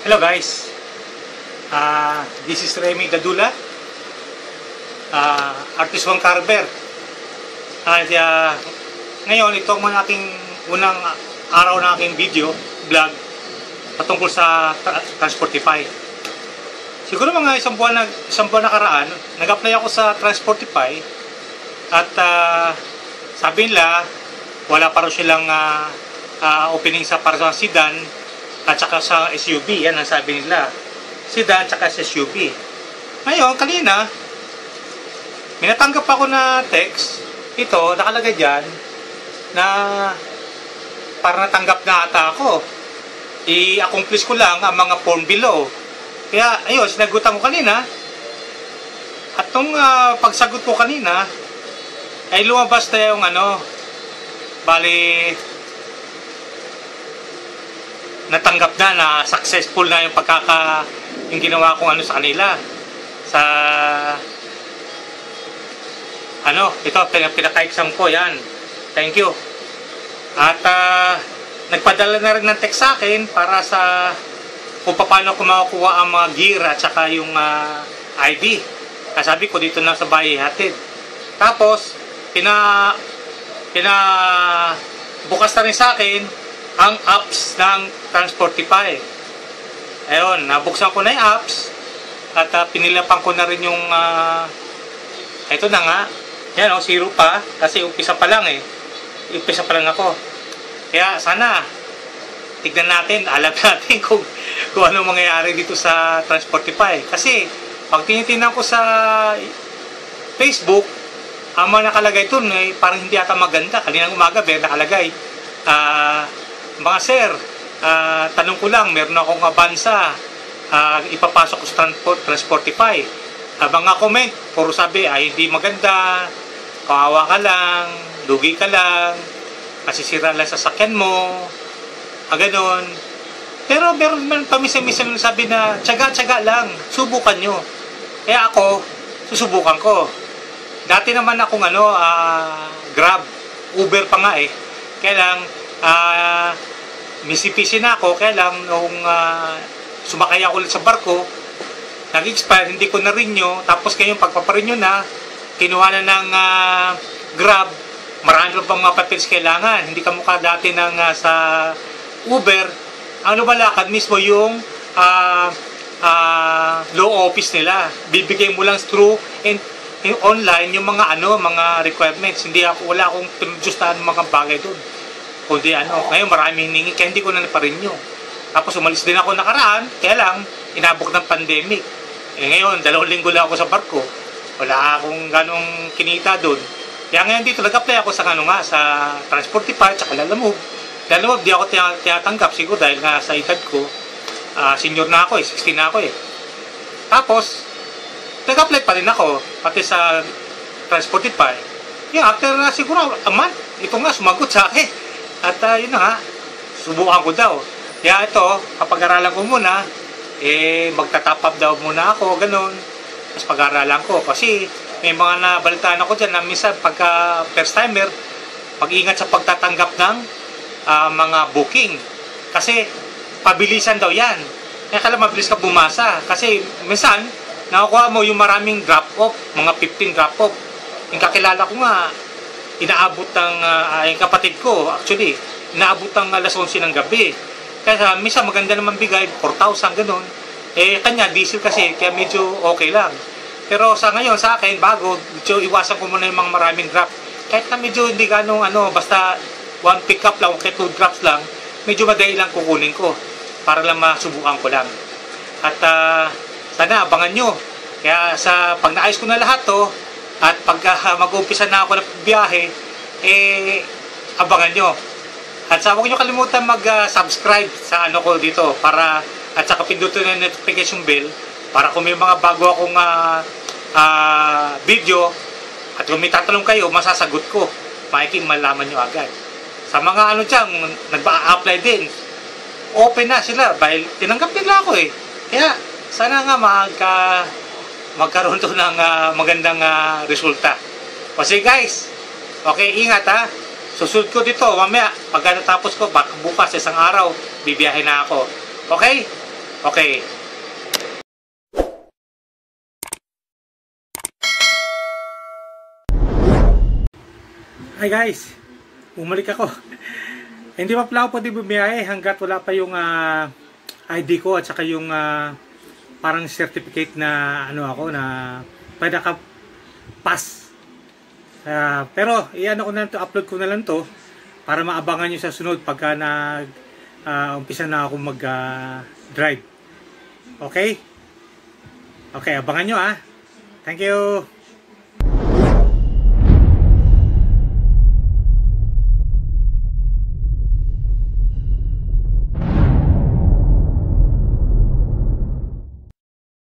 Hello guys, this is Remy Gadula, Artist One Carver. At ngayon, ito ang aking unang araw na aking video, vlog, patungkol sa Transportify. Siguro mga isang buwan nakaraan, nag-apply ako sa Transportify at sabi nila, wala pa rin silang opening para sa sedan at saka sa SUV. Yan ang sabi nila, sedan at saka sa SUV. Ngayon, kanina may natanggap ako na text. Ito, nakalagay dyan na para natanggap na ata ako. I-accomplish ko lang ang mga form below. Kaya ayun, sinagutan ko kanina. At nung pagsagot ko kanina ay lumabas na yung bali natanggap na successful na yung ginawa kong sa kanila sa ito pinaka-exam ko. Yan, thank you. At nagpadala na rin ng text sa akin para sa kung paano ko makukuha ang mga gear at saka yung ID. Sabi ko dito na sa bahay hatid. Tapos bukas na rin sa akin ang apps ng Transportify. Ayun, nabuksan ko na yung apps at pinilapan ko na rin yung ito na nga. Yan zero pa kasi umpisa pa lang umpisa pa lang ako. Kaya sana tignan natin, alam natin kung ano mangyayari dito sa Transportify. Kasi pag tinitingnan ko sa Facebook, ang mga nakalagay doon parang hindi ata maganda. Kaninang umaga nakalagay, mga sir, tanong ko lang, meron akong abansa, ipapasok ko sa Transportify. Mga comment, puro sabi ay hindi maganda, kawawa ka lang, lugi ka lang, masisira lang sa sasakyan mo, ganon. Pero meron man pamisa-misa sabi na tiyaga-tiyaga lang, subukan nyo. Kaya ako, susubukan ko. Dati naman akong Grab, Uber pa nga kaya lang misipisi na ako. Kaya lang nung sumakay ako ulit sa barko, nag-expire, hindi ko na-renew. Tapos ngayon pagpaparenew na, kinuha na ng Grab, marami pang mga papels kailangan. Hindi ka mukha dati ng sa Uber. Ang lumalakad mismo yung law office nila. Bibigay mo lang through and online yung mga mga requirements. Wala akong pinudyustahan mga bagay doon. Kundi ngayon marami hiningi kaya hindi ko na naparenew. Tapos umalis din ako nakaraan, kaya lang inabot ng pandemic. Ngayon 2 linggo lang ako sa barko. Wala akong ganong kinita doon. Kaya ngayon dito nag-apply ako sa sa Transportify at saka Lalamove. Lalamove di ako tinatanggap siguro dahil nga sa edad ko, senior na ako 16 na ako Tapos nag-apply pa rin ako pati sa Transportify. After siguro a month, ito nga sumagot sa akin. At yun na nga, subukan ko daw. Kaya ito, kapag-aralan ko muna, magta-top up daw muna ako, ganun. Tapos pag-aralan ko. Kasi may mga nabalitaan ako dyan na minsan pagka first timer, pag-ingat sa pagtatanggap ng mga booking. Kasi pabilisan daw yan. Kaya kala mabilis ka bumasa. Kasi minsan, nakukuha mo yung maraming drop-off, mga 15 drop-off. Yung kakilala ko nga, inaabot ng yung kapatid ko, actually, inaabot ng alas 11 ng gabi. Kaya minsan maganda naman bigay, 4,000, ganun. Kanya, diesel kasi, kaya medyo okay lang. Pero sa ngayon, sa akin, bago, medyo iwasan ko muna yung mga maraming drop. Kahit na medyo hindi ganong, basta one pick-up lang, okay, 2 drops lang, medyo madali lang kukunin ko para lang masubukan ko lang. At sana abangan nyo. Kaya pag naayos ko na lahat to, at pagka mag-umpisa na ako ng biyahe, abangan nyo. At huwag nyo kalimutan mag-subscribe sa ko dito at saka pindutin na notification bell para kung may mga bago akong video at kung may tatanong kayo, masasagot ko. Malaman nyo agad. Sa mga dyan, nag-apply din, open na sila dahil tinanggap nila ako Kaya sana nga magkaroon to ng magandang resulta. Kasi guys, okay, ingat Susunod ko dito mamaya. Pagka natapos ko, baka bukas isang araw, bibiyahe na ako. Okay? Okay. Hi guys, bumalik ako. Hindi pa pala ako pwede bumiyahe hanggat wala pa yung ID ko at saka yung parang certificate na ano ako na pwede ka pass. Pero iyan ko na to, upload ko na lang to para maabangan nyo sa sunod pagka umpisa na ako mag drive. Okay? Okay, abangan nyo. Thank you.